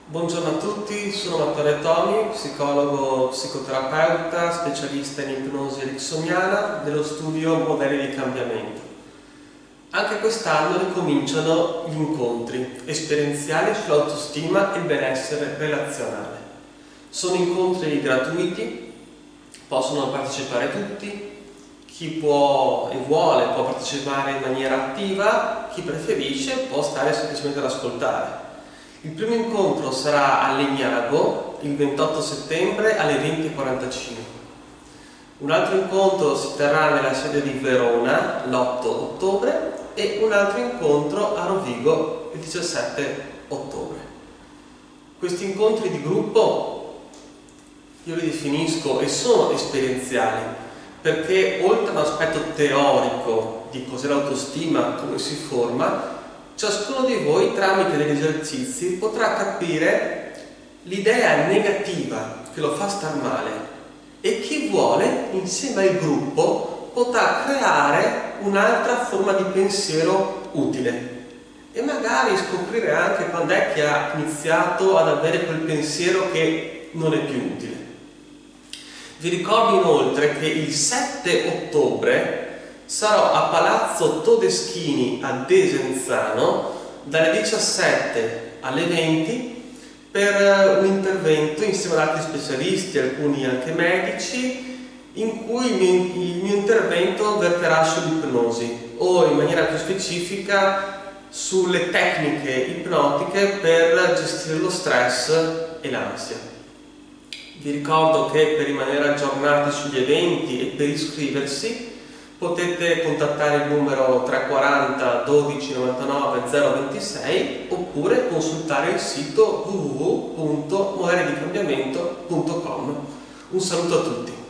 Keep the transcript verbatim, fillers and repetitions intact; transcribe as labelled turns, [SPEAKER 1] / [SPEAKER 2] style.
[SPEAKER 1] Buongiorno a tutti, sono Matteo Tomi, psicologo, psicoterapeuta, specialista in ipnosi ericksoniana dello studio Modelli di Cambiamento. Anche quest'anno ricominciano gli incontri esperienziali sull'autostima e il benessere relazionale. Sono incontri gratuiti, possono partecipare tutti, chi può e vuole può partecipare in maniera attiva, chi preferisce può stare semplicemente ad ascoltare. Il primo incontro sarà a Legnago il ventotto settembre alle venti e quarantacinque. Un altro incontro si terrà nella sede di Verona l'otto ottobre e un altro incontro a Rovigo il diciassette ottobre. Questi incontri di gruppo io li definisco e sono esperienziali perché oltre a un aspetto teorico di cos'è l'autostima, come si forma, ciascuno di voi tramite degli esercizi potrà capire l'idea negativa che lo fa star male e chi vuole insieme al gruppo potrà creare un'altra forma di pensiero utile e magari scoprire anche quando è che ha iniziato ad avere quel pensiero che non è più utile. Vi ricordo inoltre che il sette ottobre sarò a Palazzo Todeschini a Desenzano dalle diciassette alle venti per un intervento insieme ad altri specialisti, alcuni anche medici, in cui il mio, il mio intervento verterà sull'ipnosi o in maniera più specifica sulle tecniche ipnotiche per gestire lo stress e l'ansia. Vi ricordo che per rimanere aggiornati sugli eventi e per iscriversi potete contattare il numero trecentoquaranta dodici novantanove zero ventisei oppure consultare il sito w w w punto modelli di cambiamento punto com. Un saluto a tutti.